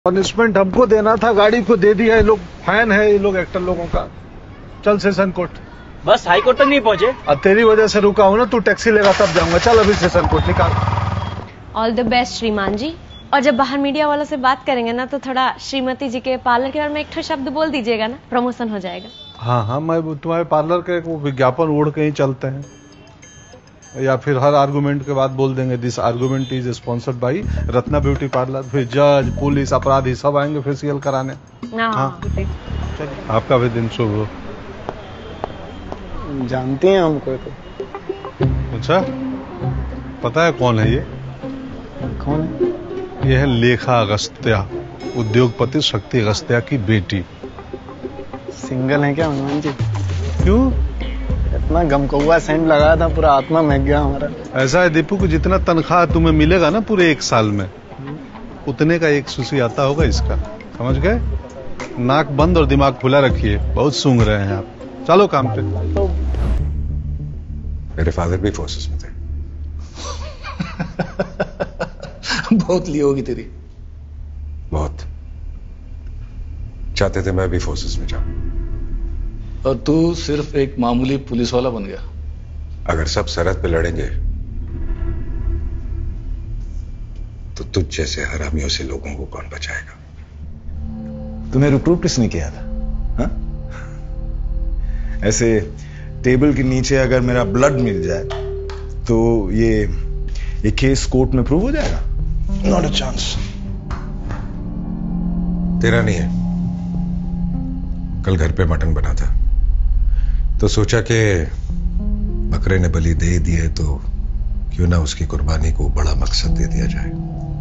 Punishment हमको देना था, गाड़ी को दे दिया। ये लोग फैन है, ये लोग एक्टर लोगों का। चल सेशन कोर्ट। बस हाई कोर्ट तक नहीं पहुंचे। अब तेरी वजह से रुका हूं ना, तू टैक्सी लेगा तब जाऊंगा। चल अभी सेशन कोर्ट निकाल। ऑल द बेस्ट श्रीमान जी। और जब बाहर मीडिया वालों से बात करेंगे ना, तो थोड़ा श्रीमती जी के पार्लर के बारे में एक ठो शब्द बोल दीजिएगा ना, प्रमोशन हो जाएगा। हाँ हाँ, मैं तुम्हारे पार्लर के वो विज्ञापन उड़ के ही चलते हैं, या फिर हर आर्गुमेंट के बाद बोल देंगे this argument is sponsored by Ratna beauty parlour. फिर जज, पुलिस, अपराधी सब आएंगे फेशियल कराने। हाँ। चलिए, आपका भी दिन शुभ हो। जानती हैं हमको तो। अच्छा, पता है कौन है ये? कौन है? ये है लेखा अगस्त्या, उद्योगपति शक्ति अगस्त्या की बेटी। सिंगल है क्या हनुमान जी? क्यों? इतना गमकौआ सेंट लगाया था, पूरा आत्मा महक गया हमारा। ऐसा है दीपू को जितना तनख्वाह तुम्हें मिलेगा ना पूरे एक साल में, उतने का एक सुशी आता होगा इसका। समझ गए? नाक बंद और दिमाग खुला रखिए, बहुत सूंघ रहे हैं आप। चलो काम पे। मेरे फादर भी फोर्सेस में थे। बहुत ली होगी तेरी। बहुत चाहते थे मैं भी फोर्सेस में जाऊं, और तू सिर्फ एक मामूली पुलिस वाला बन गया। अगर सब सरहद पे लड़ेंगे तो तुझ जैसे हरामियों से लोगों को कौन बचाएगा? तुम्हें रिक्रूट किसने किया था? हा? ऐसे टेबल के नीचे अगर मेरा ब्लड मिल जाए तो ये केस कोर्ट में प्रूव हो जाएगा? Not a chance. तेरा नहीं है। कल घर पे मटन बना था तो सोचा कि बकरे ने बलि दे दिए तो क्यों ना उसकी कुर्बानी को बड़ा मकसद दे दिया जाए।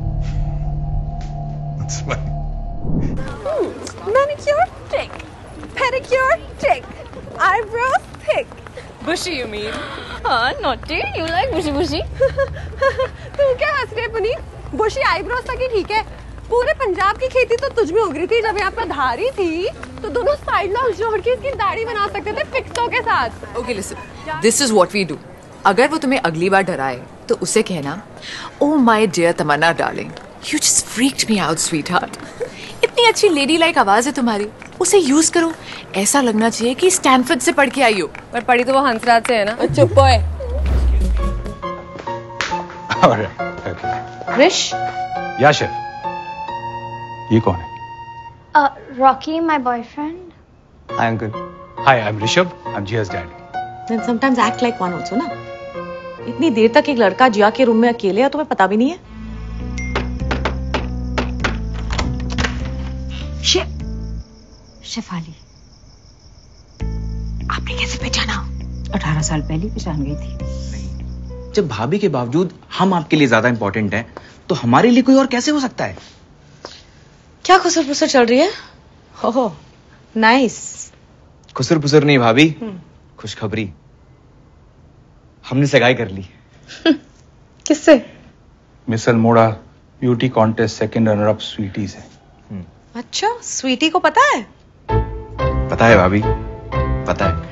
Manicure tick, pedicure tick, eyebrows thick. Bushy you mean? हाँ, naughty. You like bushy bushy? तू क्या हंस रही है पुनीत? बुशी आईब्रोज तक ही ठीक है। पूरे पंजाब की खेती तो तुझ में उग रही थी। जब यहाँ पर धारी थी तो दोनों साइड लॉक्स जोड़ के इसकी दाढ़ी बना सकते थे फिक्सों के साथ। Okay listen, this is what we do. अगर वो तुम्हें अगली बार डराए तो उसे कहना, oh my dear Tamanna darling, you just freaked me out sweetheart. इतनी अच्छी लेडी लाइक आवाज है तुम्हारी, उसे यूज करो। ऐसा लगना चाहिए कि स्टैनफोर्ड से पढ़ के आई हो। पर पढ़ी तो वो हंसराज से है ना। चुप होए। रिश, या शेफ, ये कौन है? Rocky, my boyfriend. Hi uncle. Hi, I'm Rishabh. I'm Jia's dad. Then sometimes act like one also, ना? इतनी देर तक एक लड़का जिया के रूम में अकेले है, तुम्हें पता भी नहीं है? शेफाली, आपने कैसे पहचाना? 18 साल पहले पहचान गई थी। जब भाभी के बावजूद हम आपके लिए ज्यादा इंपॉर्टेंट हैं, तो हमारे लिए कोई और कैसे हो सकता है? क्या खुसर पुसर चल रही है? हो नाइस। खुसर पुसर नहीं भाभी, खुशखबरी। हमने सगाई कर ली। किससे? Miss Almora beauty contest second runner up Sweety से। अच्छा, स्वीटी को पता है? पता है भाभी, पता है।